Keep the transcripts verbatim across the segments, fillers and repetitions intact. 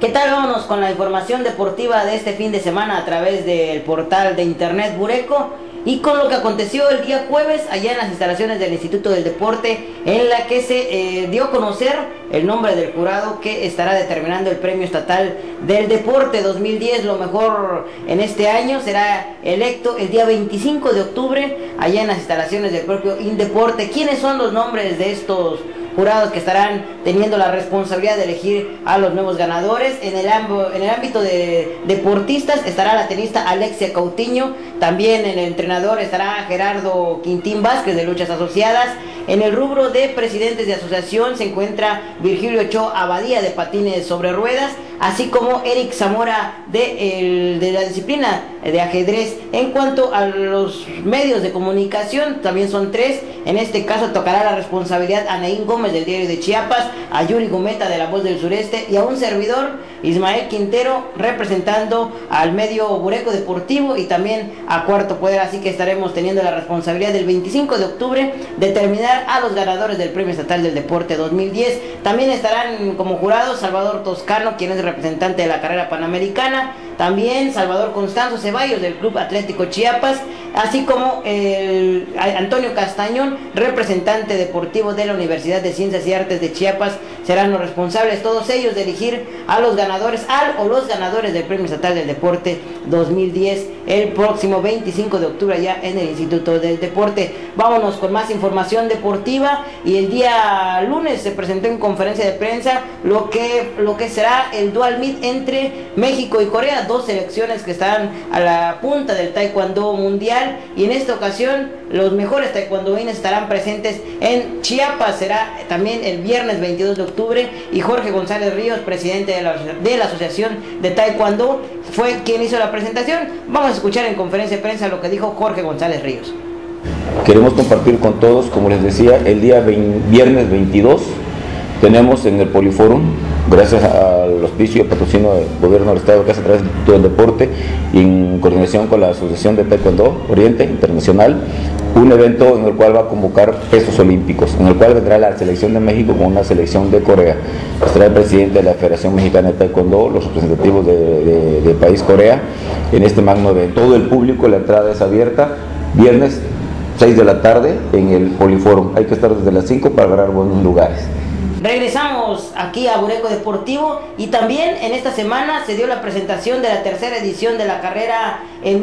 ¿Qué tal? Vámonos con la información deportiva de este fin de semana a través del portal de internet Bureco y con lo que aconteció el día jueves allá en las instalaciones del Instituto del Deporte, en la que se eh, dio a conocer el nombre del jurado que estará determinando el Premio Estatal del Deporte dos mil diez. Lo mejor en este año será electo el día veinticinco de octubre allá en las instalaciones del propio Indeporte. ¿Quiénes son los nombres de estos jurados que estarán teniendo la responsabilidad de elegir a los nuevos ganadores? En el, en el ámbito de deportistas estará la tenista Alexia Coutinho, también en el entrenador estará Gerardo Quintín Vázquez de Luchas Asociadas. En el rubro de presidentes de asociación se encuentra Virgilio Ochoa Abadía de patines sobre ruedas, así como Eric Zamora de, el, de la disciplina de ajedrez. En cuanto a los medios de comunicación, también son tres. En este caso tocará la responsabilidad a Naín Gómez del Diario de Chiapas, a Yuri Gometa de La Voz del Sureste y a un servidor, Ismael Quintero, representando al medio Bureco Deportivo y también a Cuarto Poder. Así que estaremos teniendo la responsabilidad del veinticinco de octubre determinar a los ganadores del Premio Estatal del Deporte dos mil diez. También estarán como jurados Salvador Toscano, quien es representante de la carrera panamericana, también Salvador Constanzo Ceballos del Club Atlético Chiapas, así como el Antonio Castañón, representante deportivo de la Universidad de Ciencias y Artes de Chiapas. Serán los responsables todos ellos de elegir a los ganadores, al o los ganadores del Premio Estatal del Deporte dos mil diez el próximo veinticinco de octubre allá en el Instituto del Deporte. Vámonos con más información deportiva. Y el día lunes se presentó en conferencia de prensa lo que, lo que será el dual meet entre México y Corea, dos selecciones que están a la punta del taekwondo mundial, y en esta ocasión los mejores taekwondoines estarán presentes en Chiapas. Será también el viernes veintidós de octubre y Jorge González Ríos, presidente de la, de la Asociación de Taekwondo, fue quien hizo la presentación. Vamos a escuchar en conferencia de prensa lo que dijo Jorge González Ríos. Queremos compartir con todos, como les decía, el día viernes veintidós tenemos en el Poliforum, gracias al auspicio y patrocinio del Gobierno del Estado, que hace a través del Instituto del Deporte y en coordinación con la Asociación de Taekwondo Oriente Internacional, un evento en el cual va a convocar pesos olímpicos, en el cual vendrá la selección de México con una selección de Corea. Estará el presidente de la Federación Mexicana de Taekwondo, los representativos del de, de país Corea, en este magno evento. Todo el público, la entrada es abierta, viernes seis de la tarde en el Poliforum. Hay que estar desde las cinco para agarrar buenos lugares. Regresamos aquí a Bureco Deportivo y también en esta semana se dio la presentación de la tercera edición de la carrera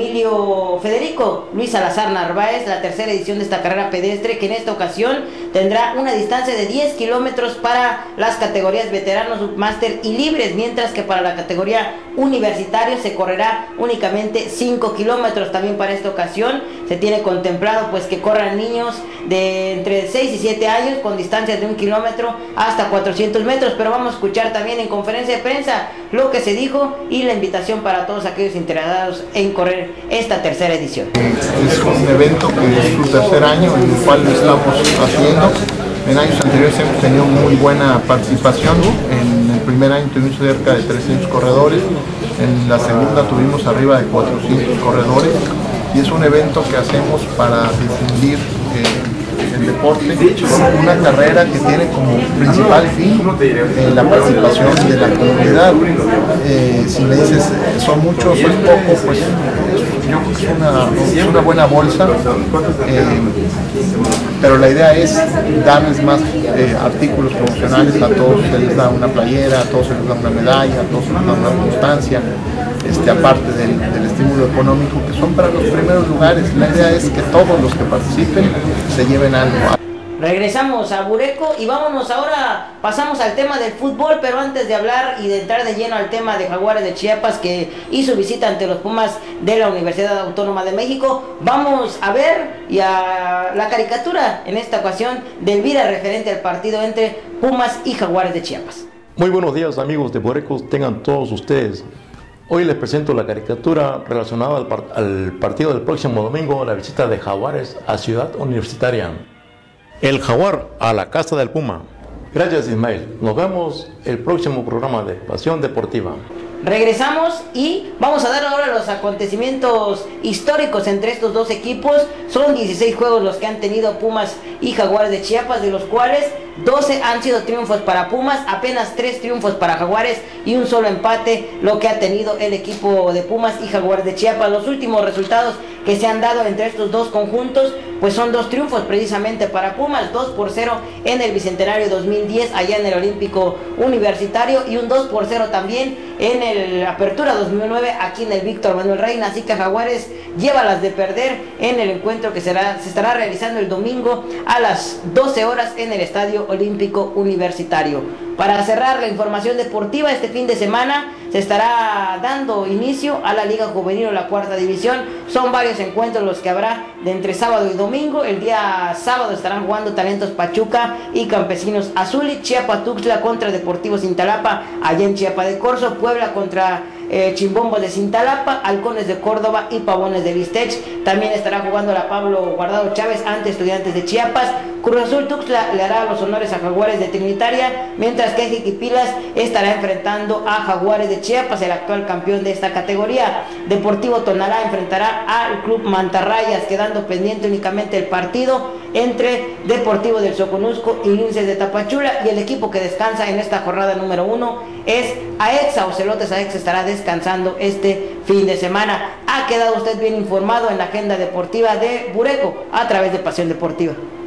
Emilio Federico Luis Salazar Narváez, la tercera edición de esta carrera pedestre, que en esta ocasión tendrá una distancia de diez kilómetros para las categorías veteranos, submáster y libres, mientras que para la categoría universitario se correrá únicamente cinco kilómetros. También para esta ocasión se tiene contemplado pues que corran niños de entre seis y siete años con distancias de un kilómetro hasta cuatrocientos metros, pero vamos a escuchar también en conferencia de prensa lo que se dijo y la invitación para todos aquellos interesados en correr esta tercera edición. Es un evento que es su tercer año en el cual lo estamos haciendo. En años anteriores hemos tenido muy buena participación. En el primer año tuvimos cerca de trescientos corredores, en la segunda tuvimos arriba de cuatrocientos corredores, y es un evento que hacemos para difundir eh, el deporte, una carrera que tiene como principal fin eh, la participación de la comunidad. Eh, si me dices son muchos o es poco, pues yo creo que es una, es una buena bolsa, eh, pero la idea es darles más eh, artículos promocionales. A todos se les da una playera, a todos se les da una medalla, a todos se les da una constancia, este, aparte del, del estímulo económico, que son para los primeros lugares. La idea es que todos los que participen se lleven algo. Regresamos a Bureco y vámonos ahora, pasamos al tema del fútbol, pero antes de hablar y de entrar de lleno al tema de Jaguares de Chiapas, que hizo visita ante los Pumas de la Universidad Autónoma de México, vamos a ver y a la caricatura en esta ocasión de Elvira referente al partido entre Pumas y Jaguares de Chiapas. Muy buenos días, amigos de Bureco, tengan todos ustedes. Hoy les presento la caricatura relacionada al, part al partido del próximo domingo, la visita de Jaguares a Ciudad Universitaria. El Jaguar a la casa del Puma. Gracias, Ismael. Nos vemos el próximo programa de Pasión Deportiva. Regresamos y vamos a dar ahora los acontecimientos históricos entre estos dos equipos. Son dieciséis juegos los que han tenido Pumas y Jaguares de Chiapas, de los cuales doce han sido triunfos para Pumas, apenas tres triunfos para Jaguares y un solo empate lo que ha tenido el equipo de Pumas y Jaguares de Chiapas. Los últimos resultados que se han dado entre estos dos conjuntos pues son dos triunfos precisamente para Pumas, dos por cero en el Bicentenario dos mil diez allá en el Olímpico Universitario y un dos por cero también en el Apertura dos mil nueve aquí en el Víctor Manuel Reina. Así que Jaguares lleva las de perder en el encuentro que será, se estará realizando el domingo a las doce horas en el Estadio Olímpico Universitario. Para cerrar la información deportiva, este fin de semana se estará dando inicio a la Liga Juvenil o la cuarta división. Son varios encuentros los que habrá de entre sábado y domingo. El día sábado estarán jugando Talentos Pachuca y Campesinos Azul, Chiapa Tuxtla contra Deportivos Cintalapa allá en Chiapa de Corzo, Puebla contra eh, Chimbombos de Cintalapa, Halcones de Córdoba y Pavones de Listech. También estará jugando la Pablo Guardado Chávez ante Estudiantes de Chiapas. Cruz Azul Tuxtla le hará los honores a Jaguares de Trinitaria, mientras que Jiquipilas estará enfrentando a Jaguares de Chiapas, el actual campeón de esta categoría. Deportivo Tonalá enfrentará al Club Mantarrayas, quedando pendiente únicamente el partido entre Deportivo del Soconusco y Linces de Tapachula, y el equipo que descansa en esta jornada número uno es AEXA. Ocelotes AEXA estará descansando este fin de semana. Ha quedado usted bien informado en la agenda deportiva de Bureco a través de Pasión Deportiva.